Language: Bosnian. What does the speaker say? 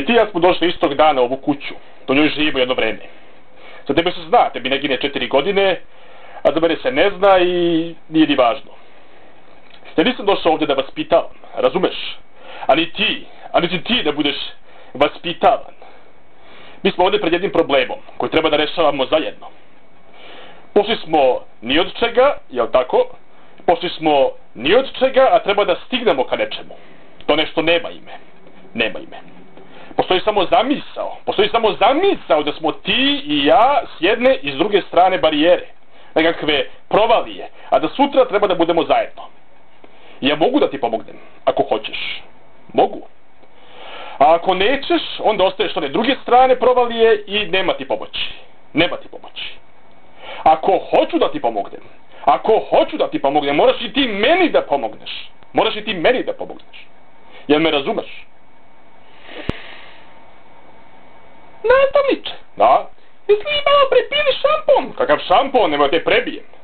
ti ja smo došli istog dana u ovu kuću. Do njoj živimo jedno vreme. Za tebe se zna, tebi ne gine 4 godine, a za mene se ne zna i nije ni važno. Ja nisam došao ovdje da vas pitavam, razumeš? Ali ti da budeš vaspitavan. Mi smo ovdje pred jednim problemom koji treba da rešavamo zajedno. Pošli smo ni od čega, jel tako? Pošli smo ni od čega, a treba da stignemo ka nečemu. To nešto nema ime. Nema ime. Postoji samo zamisao da smo ti i ja s jedne i s druge strane barijere. Nekakve provalije, a da sutra treba da budemo zajedno. Ja mogu da ti pomognem, ako hoćeš. Mogu. A ako nećeš, onda ostaješ one druge strane provalije i nema ti pomoći. Nema ti pomoći. Ako hoću da ti pomognem, moraš i ti meni da pomogneš. Jel me razumeš? Nastavniče. Da? Jesi li malo prepili šampon? Kakav šampon, nema te prebijem.